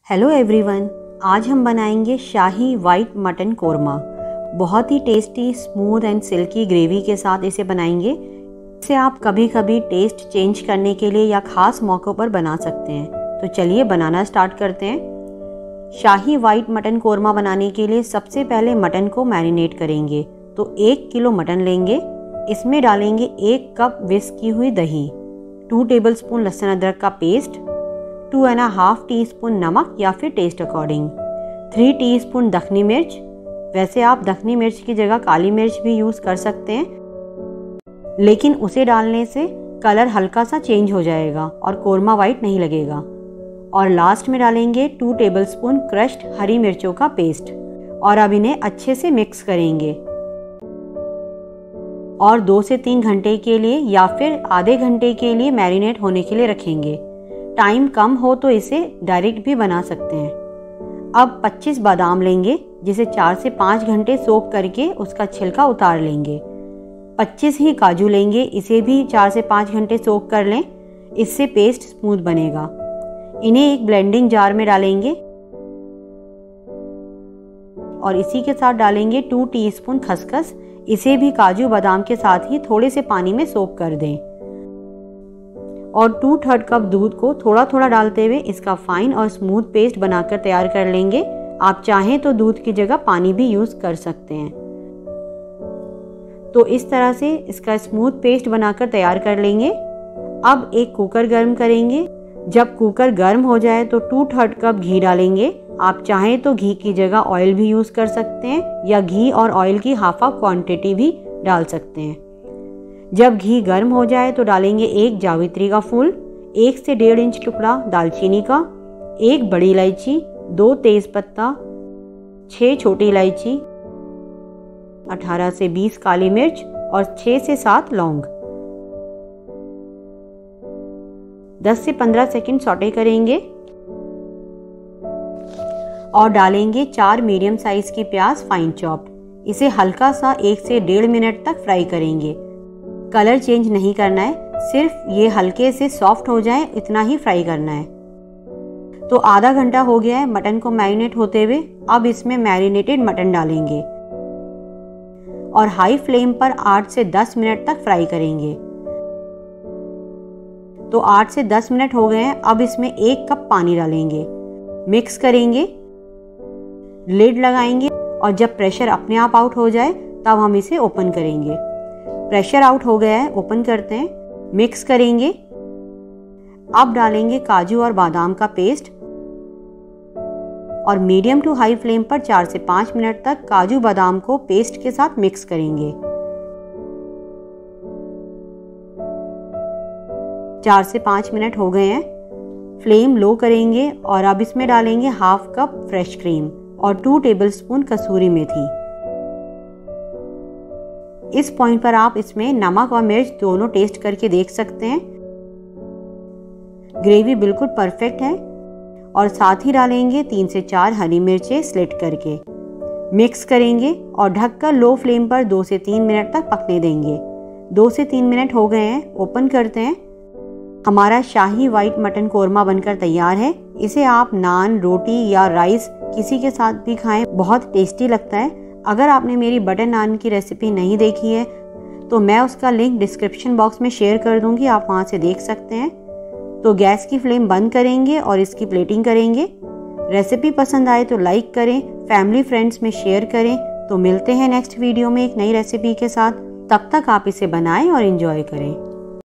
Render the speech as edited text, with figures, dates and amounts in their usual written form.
Hello everyone, आज हम बनाएंगे शाही वाइट मटन कोरमा। बहुत ही tasty, smooth and silky gravy के साथ इसे बनाएंगे। इसे आप कभी कभी टेस्ट चेंज करने के लिए या ख़ास मौक़ों पर बना सकते हैं। तो चलिए बनाना स्टार्ट करते हैं। शाही वाइट मटन कोरमा बनाने के लिए सबसे पहले मटन को मैरिनेट करेंगे। तो 1 किलो मटन लेंगे, इसमें डालेंगे 1 कप विस्क की हुई दही, 2 टेबलस्पून लहसुन अदरक का पेस्ट, 2.5 टीस्पून नमक या फिर टेस्ट अकॉर्डिंग, 3 टीस्पून दखनी मिर्च। वैसे आप दखनी मिर्च की जगह काली मिर्च भी यूज़ कर सकते हैं, लेकिन उसे डालने से कलर हल्का सा चेंज हो जाएगा और कोरमा वाइट नहीं लगेगा। और लास्ट में डालेंगे 2 टेबलस्पून क्रश्ड हरी मिर्चों का पेस्ट। और अब इन्हें अच्छे से मिक्स करेंगे और 2 से 3 घंटे के लिए या फिर आधे घंटे के लिए मैरिनेट होने के लिए रखेंगे। टाइम कम हो तो इसे डायरेक्ट भी बना सकते हैं। अब 25 बादाम लेंगे, जिसे 4 से 5 घंटे सोक करके उसका छिलका उतार लेंगे। 25 ही काजू लेंगे, इसे भी 4 से 5 घंटे सोक कर लें, इससे पेस्ट स्मूथ बनेगा। इन्हें एक ब्लेंडिंग जार में डालेंगे और इसी के साथ डालेंगे 2 टीस्पून खसखस। इसे भी काजू बादाम के साथ ही थोड़े से पानी में सोक कर दें और 2/3 कप दूध को थोड़ा थोड़ा डालते हुए इसका फाइन और स्मूथ पेस्ट बनाकर तैयार कर लेंगे। आप चाहें तो दूध की जगह पानी भी यूज़ कर सकते हैं। तो इस तरह से इसका स्मूथ पेस्ट बनाकर तैयार कर लेंगे। अब एक कुकर गर्म करेंगे। जब कुकर गर्म हो जाए तो 2/3 कप घी डालेंगे। आप चाहें तो घी की जगह ऑयल भी यूज़ कर सकते हैं या घी और ऑयल की हाफ क्वांटिटी भी डाल सकते हैं। जब घी गर्म हो जाए तो डालेंगे 1 जावित्री का फूल, 1 से 1.5 इंच टुकड़ा दालचीनी का, 1 बड़ी इलायची, 2 तेज़पत्ता, 6 छोटी इलायची, 18 से 20 काली मिर्च और 6 से 7 लौंग। 10 से 15 सेकंड सौटे करेंगे और डालेंगे 4 मीडियम साइज की प्याज फाइन चॉप्ड। इसे हल्का सा 1 से 1.5 मिनट तक फ्राई करेंगे। कलर चेंज नहीं करना है, सिर्फ ये हल्के से सॉफ्ट हो जाए इतना ही फ्राई करना है। तो आधा घंटा हो गया है मटन को मैरिनेट होते हुए। अब इसमें मैरिनेटेड मटन डालेंगे और हाई फ्लेम पर 8 से 10 मिनट तक फ्राई करेंगे। तो 8 से 10 मिनट हो गए हैं। अब इसमें 1 कप पानी डालेंगे, मिक्स करेंगे, लिड लगाएंगे और जब प्रेशर अपने आप आउट हो जाए तब हम इसे ओपन करेंगे। प्रेशर आउट हो गया है, ओपन करते हैं, मिक्स करेंगे। अब डालेंगे काजू और बादाम का पेस्ट और मीडियम टू हाई फ्लेम पर 4 से 5 मिनट तक काजू बादाम को पेस्ट के साथ मिक्स करेंगे। 4 से 5 मिनट हो गए हैं। फ्लेम लो करेंगे और अब इसमें डालेंगे हाफ कप फ्रेश क्रीम और 2 टेबलस्पून कसूरी मेथी। इस पॉइंट पर आप इसमें नमक और मिर्च दोनों टेस्ट करके देख सकते हैं। ग्रेवी बिल्कुल परफेक्ट है। और साथ ही डालेंगे 3 से 4 हरी मिर्चें स्लिट करके। मिक्स करेंगे और ढककर लो फ्लेम पर 2 से 3 मिनट तक पकने देंगे। 2 से 3 मिनट हो गए हैं, ओपन करते हैं। हमारा शाही वाइट मटन कोरमा बनकर तैयार है। इसे आप नान, रोटी या राइस किसी के साथ भी खाएं, बहुत टेस्टी लगता है। अगर आपने मेरी बटर नान की रेसिपी नहीं देखी है तो मैं उसका लिंक डिस्क्रिप्शन बॉक्स में शेयर कर दूंगी, आप वहां से देख सकते हैं। तो गैस की फ्लेम बंद करेंगे और इसकी प्लेटिंग करेंगे। रेसिपी पसंद आए तो लाइक करें, फैमिली फ्रेंड्स में शेयर करें। तो मिलते हैं नेक्स्ट वीडियो में एक नई रेसिपी के साथ। तब तक आप इसे बनाएं और एंजॉय करें।